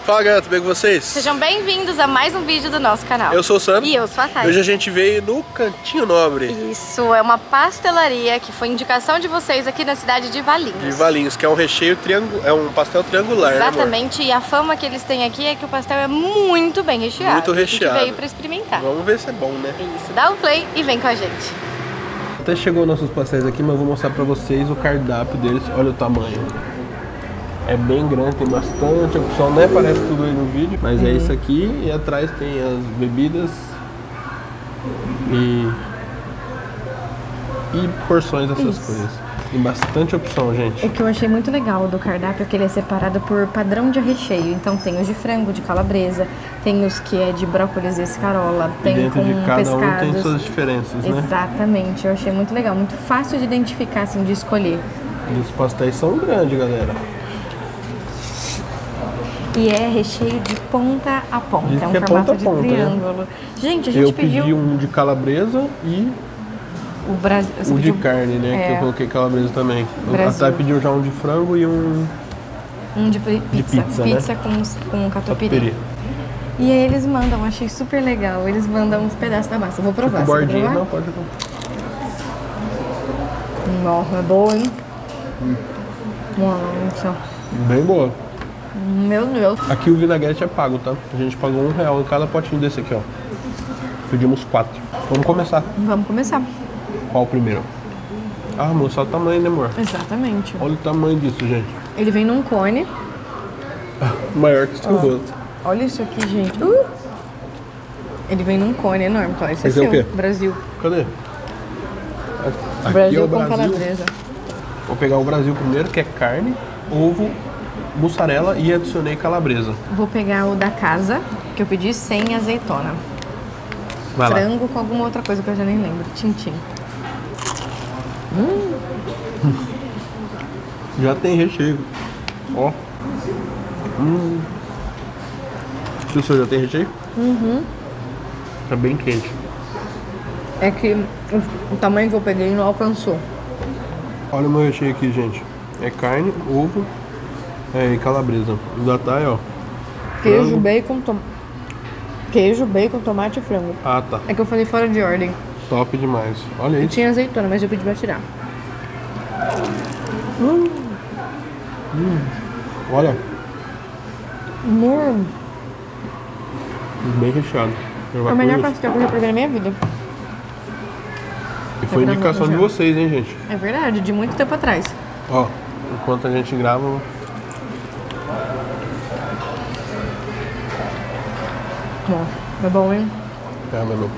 Fala galera, tudo bem com vocês? Sejam bem-vindos a mais um vídeo do nosso canal. Eu sou o Sam. E eu sou a Thay. Hoje a gente veio no Cantinho Nobre. Isso, é uma pastelaria que foi indicação de vocês aqui na cidade de Valinhos. De Valinhos, que é um recheio é um pastel triangular, Exatamente, né, e a fama que eles têm aqui é que o pastel é muito bem recheado. Muito recheado. A gente veio pra experimentar. Vamos ver se é bom, né? Isso, dá o play e vem com a gente. Até chegou nossos pastéis aqui, mas eu vou mostrar pra vocês o cardápio deles. Olha o tamanho. É bem grande, tem bastante opção, não aparece tudo aí no vídeo, mas é isso aqui. E atrás tem as bebidas e porções dessas coisas. Tem bastante opção, gente. O que eu achei muito legal do cardápio é que ele é separado por padrão de recheio. Então tem os de frango, de calabresa, tem os que é de brócolis e escarola, tem dentro com de cada pescados. Um tem suas diferenças, né? Exatamente, eu achei muito legal, muito fácil de identificar, assim, de escolher. E os pastéis são grandes, galera. E é recheio de ponta a ponta, Diz é um que é formato ponta a de ponta, triângulo. Né? Gente, a gente pediu... pedi um de calabresa e o de carne, né? Que eu coloquei calabresa também. A Thay pediu já um de frango e um de pizza. Pizza, né? com catupiry. E aí eles mandam, achei super legal, eles mandam uns pedaços da massa. Vou provar, tipo bordinha, não, pode provar. Nossa, é boa, hein? Nossa. Bem boa. Meu Deus. Aqui o vinagrete é pago, tá? A gente pagou R$1 em cada potinho desse aqui, ó. Pedimos 4. Vamos começar. Vamos começar. Qual o primeiro? Ah, amor, só o tamanho, né, amor? Exatamente. Olha o tamanho disso, gente. Ele vem num cone. Maior que o seu rosto. Olha isso aqui, gente. Ele vem num cone enorme, tá? Esse é seu. O quê? Brasil. Cadê? Aqui Brasil é o com Brasil. calabresa. Vou pegar o Brasil primeiro, que é carne, ovo, mussarela e adicionei calabresa. Vou pegar o da casa, que eu pedi sem azeitona. Vai frango lá. Com alguma outra coisa que eu já nem lembro. Tintim. Já tem recheio. Ó. O seu já tem recheio? Tá bem quente. É que o tamanho que eu peguei não alcançou. Olha o meu recheio aqui, gente. É carne, ovo e calabresa. O da Thay, ó. Queijo, bacon, tomate e frango. Ah, tá. É que eu falei fora de ordem. Top demais. Olha Eu isso. tinha azeitona, mas eu pedi pra tirar. Olha. Amor, Bem recheado. é o melhor pastel que eu já provei na minha vida. E foi indicação de vocês, hein, gente? É verdade, de muito tempo atrás. Ó, enquanto a gente grava... Bom, tá bom, hein? É, meu.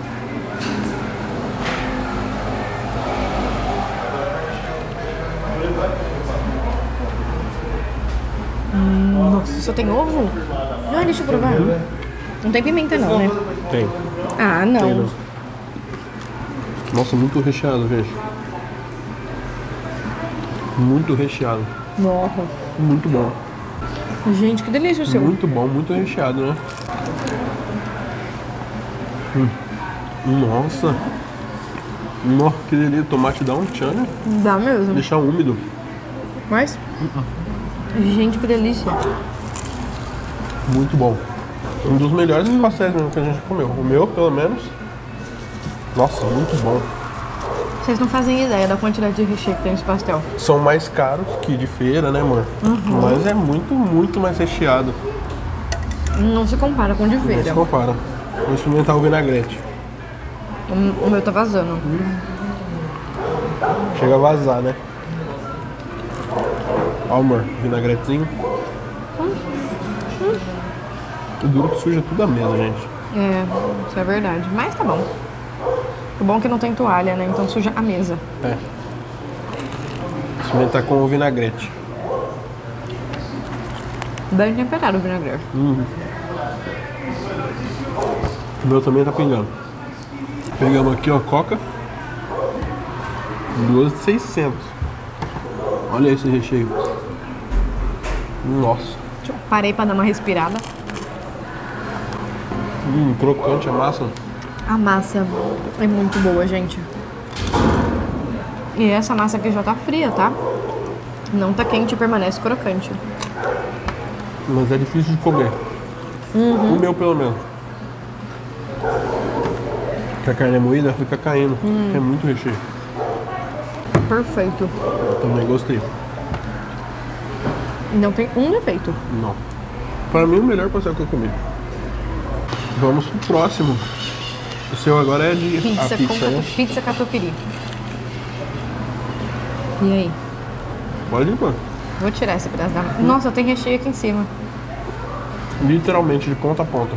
Nossa, só tem ovo? Não, deixa eu provar. Não tem pimenta não, né? Tem. Ah, não. Tem, não. Nossa, muito recheado, gente. Muito recheado. Nossa. Muito bom. Gente, que delícia o seu. Muito bom, muito recheado, né? Nossa. Nossa, que delícia. O tomate dá um tchan, né? Dá mesmo. Deixar úmido. Mais? Gente, que delícia. Muito bom. Um dos melhores pastéis mesmo que a gente comeu. O meu, pelo menos. Nossa, muito bom. Vocês não fazem ideia da quantidade de recheio que tem nesse pastel. São mais caros que de feira, né, amor? Mas é muito, muito mais recheado. Não se compara com o de Não feira. se compara. Vou experimentar o vinagrete. O meu tá vazando. Chega a vazar, né? Ó, amor, vinagretezinho. O duro que suja tudo a mesa, gente. É, isso é verdade. Mas tá bom. O bom é que não tem toalha, né? Então suja a mesa. É. Experimentar com o vinagrete. Bem temperado o vinagrete. O meu também tá pingando. Pegamos aqui, ó, coca. 2.600. Olha esse recheio. Nossa. Parei pra dar uma respirada. Crocante a massa. A massa é muito boa, gente. E essa massa aqui já tá fria, tá? Não tá quente e permanece crocante. Mas é difícil de comer. O meu, pelo menos. Porque a carne é moída, fica caindo. É muito recheio. Perfeito. Também gostei. Não tem um defeito. Não. Para mim, o melhor pastel que eu comi. Vamos pro próximo. O seu agora é de Pizza, né? Pizza catupiry. E aí? Pode ir, mano. Vou tirar esse pedaço da... Nossa, tem recheio aqui em cima. Literalmente, de ponta a ponta.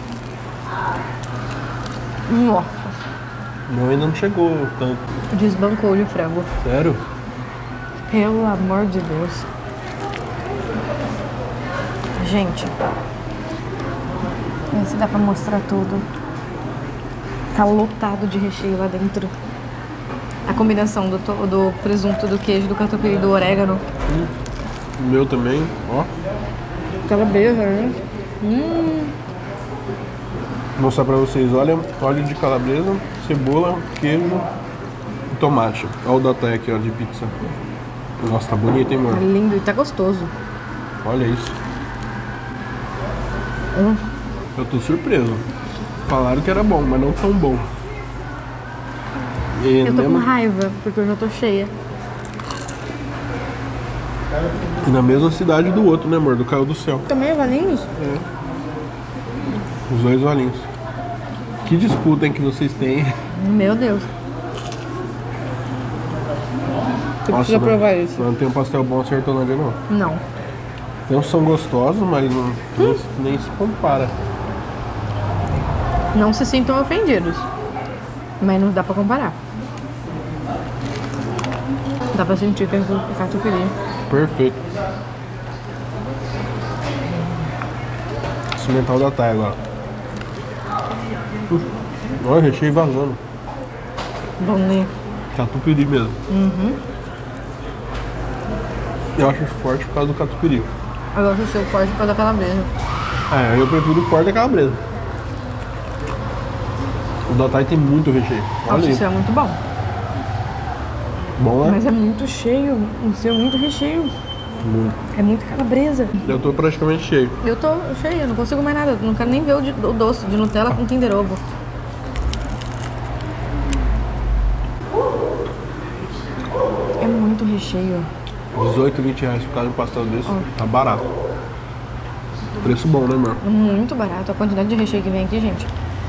Nossa. O meu ainda não chegou tanto. Desbancou de frango. Sério? Pelo amor de Deus. Gente. Vê se dá pra mostrar tudo. Tá lotado de recheio lá dentro. A combinação do presunto, do queijo, do catupiry e do orégano. O meu também, ó. Calabresa, né? Vou mostrar pra vocês, olha, óleo de calabresa, cebola, queijo e tomate. Olha o datai aqui, ó, de pizza. Nossa, tá bonito, hein, Tá mano? lindo e tá gostoso. Olha isso. Eu tô surpreso. Falaram que era bom, mas não tão bom. E Eu tô com raiva, porque eu já tô cheia. E na mesma cidade do outro, né, amor? Do Caiu do Céu. Também é Valinhos? É. Os dois olhinhos. Que disputa, hein, que vocês têm. Meu Deus. Você precisa provar isso. Não tem um pastel bom sertanejo, não. Não. Tem uns que são gostosos, mas nem se compara. Não se sintam ofendidos. Mas não dá pra comparar. Dá pra sentir que é catupiry. Perfeito. Experimentar o da Thay agora. Olha, recheio vazando. Bom, né? Catupiry mesmo. Eu acho forte por causa do catupiry. Eu gosto do seu forte por causa da calabresa. É, eu prefiro o forte da calabresa. O da Thay tem muito recheio. Olha Nossa, aí. isso é muito bom. Bom, né? Mas é muito cheio. O seu é muito recheio. Muito. É muito calabresa. Eu tô praticamente cheio. Eu tô cheia, não consigo mais nada. Não quero nem ver o doce de Nutella com Kinder Ovo. É muito recheio. 18, 20 reais por causa de um pastel desse. Tá barato. Preço bom, né, amor? É muito barato. A quantidade de recheio que vem aqui, gente.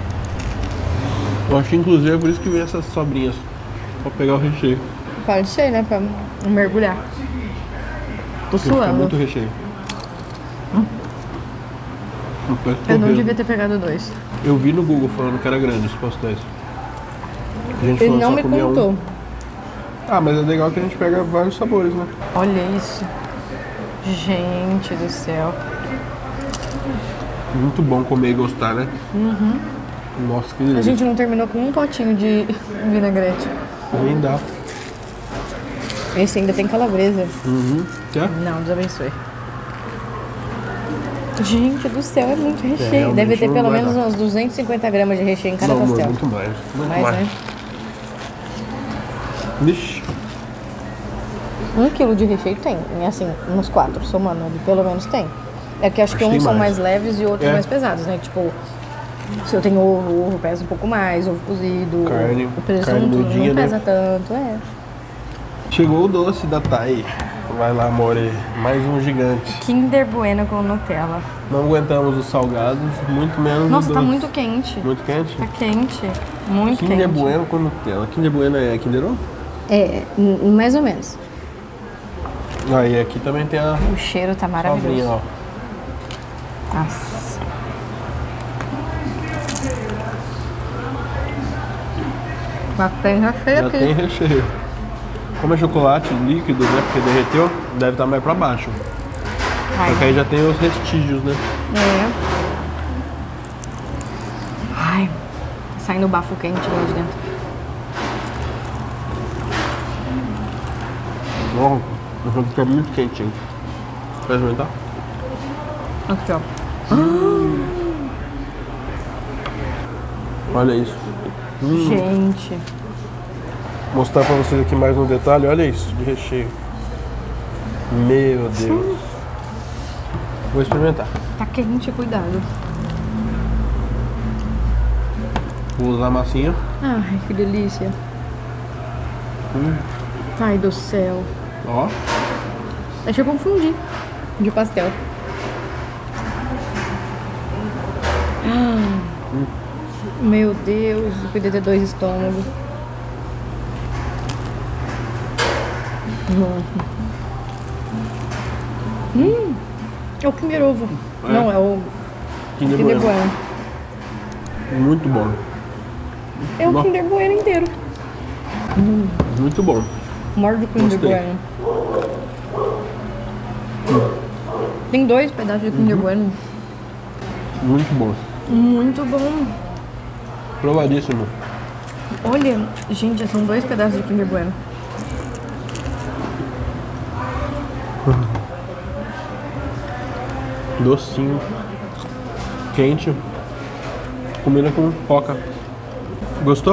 Eu acho que inclusive é por isso que vem essas sobrinhas. Pra pegar o recheio. Pode ser, né? Pra mergulhar. Tô Porque fica suando. muito recheio. Eu não devia ter pegado dois. Eu vi no Google falando que era grande os pastéis. A gente Ele falou não só me comia contou. Ah, mas é legal que a gente pega vários sabores, né? Olha isso. Gente do céu. Muito bom comer e gostar, né? Nossa, que A delícia. gente não terminou com um potinho de vinagrete. Nem dá. Esse ainda tem calabresa. Quer? Não, Deus abençoe. Gente do céu, é muito recheio. realmente Deve ter não pelo vai menos dar. uns 250 gramas de recheio em cada Não, amor, pastel. muito mais. Muito Mais, mais. né? Vixe. 1 quilo de recheio tem, assim, uns 4, somando, pelo menos tem. É que acho que Acho que uns tem são mais. mais leves e outros É. mais pesados, né? Tipo, se eu tenho ovo, o ovo pesa um pouco mais, ovo cozido, Carne- o presunto carne moidinha, não né? pesa tanto, é. Chegou o doce da Thay. Vai lá, amore. Mais um gigante. Kinder Bueno com Nutella. Não aguentamos os salgados, muito menos os Nossa, tá doces. muito quente. Muito quente? Tá quente, muito Kinder quente. Bueno com Nutella. Kinder Bueno é Kinder Ovo? É, mais ou menos. Ah, e aqui também tem a O cheiro tá sobrinha, maravilhoso. ó. Nossa. Mas tem recheio Já aqui. tem recheio. Como é chocolate líquido, né? Porque derreteu, deve estar mais pra baixo. Ai, Só que aí já tem os restígios, né? é. Ai, saindo bafo quente lá de dentro. Nossa, eu vou ficar muito quentinho. Quer experimentar? Aqui, ó. Olha isso. Gente. Mostrar pra vocês aqui mais no detalhe, olha isso, de recheio. Meu Deus. Vou experimentar. Tá quente, cuidado. Vou usar a massinha. Ai, que delícia. Ai, do céu. Ó. Deixa eu confundir de pastel. Meu Deus, eu podia ter 2 estômagos. É o Kinder Ovo. É. Não, é o Kinder Kinder Bueno. Bueno. Muito bom. É o Nossa. Kinder Bueno inteiro. Muito bom. Morde o Kinder Gostei. Bueno. Tem 2 pedaços de Kinder Bueno. Muito bom. Muito bom. Provadíssimo. Olha, gente, são 2 pedaços de Kinder Bueno. Docinho. Quente. Combina com coca. Gostou?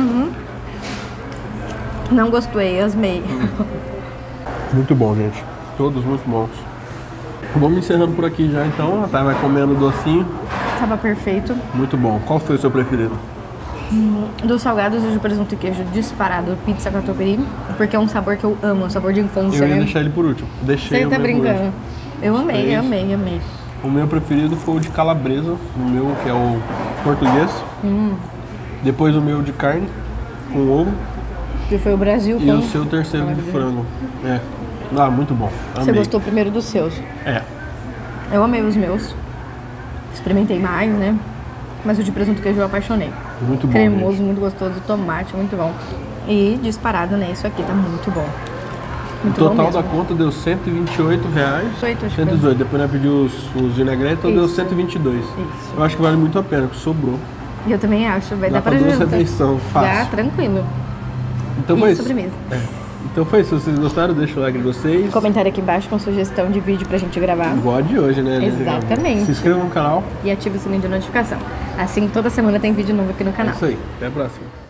Não gostei, asmei. Muito bom, gente. Todos muito bons. Vamos encerrando por aqui já então. A Thay vai comendo o docinho. Tava perfeito. Muito bom. Qual foi o seu preferido? Dos salgados e de presunto e queijo disparado, pizza catupiry, porque é um sabor que eu amo, um sabor de infância, Eu ia né? deixar ele por último. Deixei Você o tá meu por brincando? último. Eu amei, Três. amei. O meu preferido foi o de calabresa. O meu, que é o português. Depois o meu de carne, com ovo. Que foi o Brasil E com... o seu terceiro de frango. É. Ah, muito bom. Amei. Você gostou primeiro dos seus. É. Eu amei os meus. Experimentei mais, né? Mas o de presunto e queijo eu apaixonei. Muito bom. Cremoso, gente. muito gostoso, tomate, muito bom. E disparado, né? Isso aqui tá muito bom. O Muito bom total mesmo. da conta deu R$128. 118, acho que 118. Depois nós pedimos os vinagretes, então deu Isso. 122. Isso. Eu acho que vale muito a pena, porque sobrou. E eu também acho, vai Dá dar pra pra duas janta. refeições, Dá, fácil. tranquilo. Então E foi isso. sobremesa. Então foi isso. Se vocês gostaram, deixa o like de vocês. Comentário aqui embaixo com sugestão de vídeo pra gente gravar. Igual a de hoje, né? Exatamente. Se inscreva no canal. E ative o sininho de notificação. Assim, toda semana tem vídeo novo aqui no É canal. isso aí. Até a próxima.